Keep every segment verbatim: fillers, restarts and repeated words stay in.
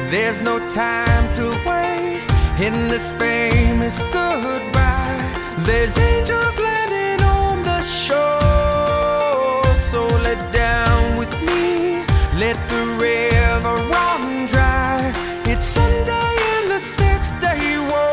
There's no time to waste in this famous goodbye. There's angels landing on the shore. So let down with me, let the river run dry. It's Sunday in the six-day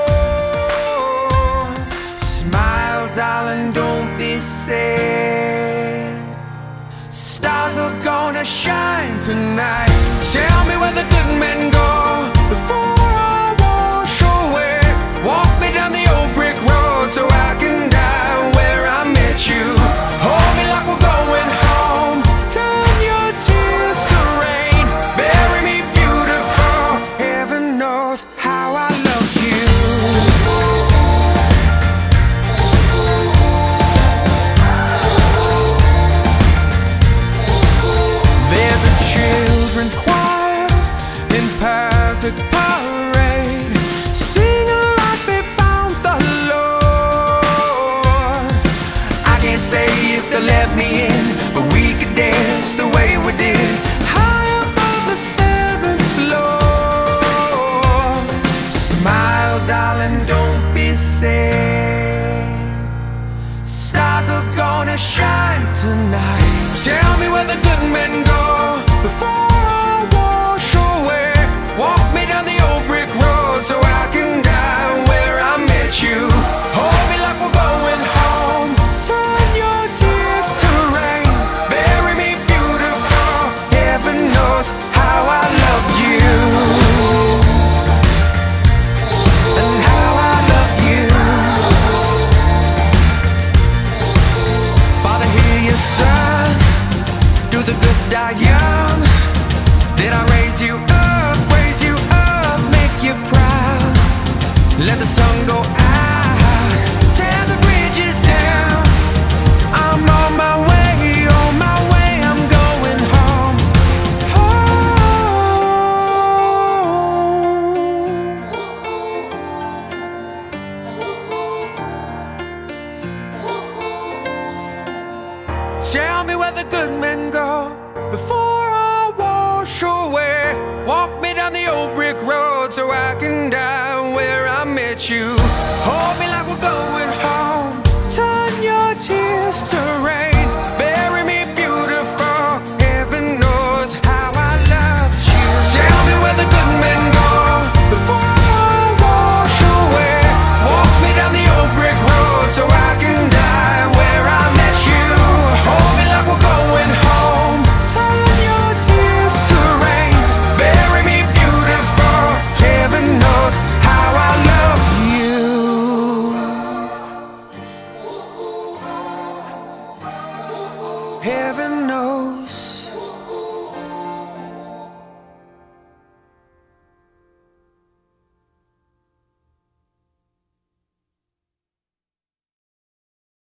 war. Smile, darling, don't be sad. Stars are gonna shine tonight. Tell me where the good men go before I wash away. Walk me down the old brick road so I can die where I met you. Hold me like we're going home. Turn your tears to rain. Bury me beautiful. Heaven knows how I love you. There's a children's choir in perfect parade, singing like they found the Lord. I can't say if they'll let me in, but we could dance the way we did, high above the seventh floor. Smile, darling, don't be sad. Stars are gonna shine tonight. Tell me where the good men go before I wash away. Walk me down the old brick road so I can die where I met you. Hold me like we're going home. Turn your tears to rain. Bury me beautiful. Heaven knows how I love you. And how I love you. Father, hear your son. Do the good, die young. Did I raise you up, raise you up, make you proud? Let the sun go out, tear the bridges down. I'm on my way, on my way, I'm going home. Home. Tell me where the good men go before I wash away. Walk me down the old brick road so I can die where I met you. Hold me like we're going home. Turn your tears to rain. Bury me beautiful. Heaven knows how I loved you. Tell me where the good men go before I wash away. Walk me down the old brick road so I can die where I met you. Hold me like we're going home. Turn your tears to rain. Bury me beautiful. Heaven knows how I love you. Heaven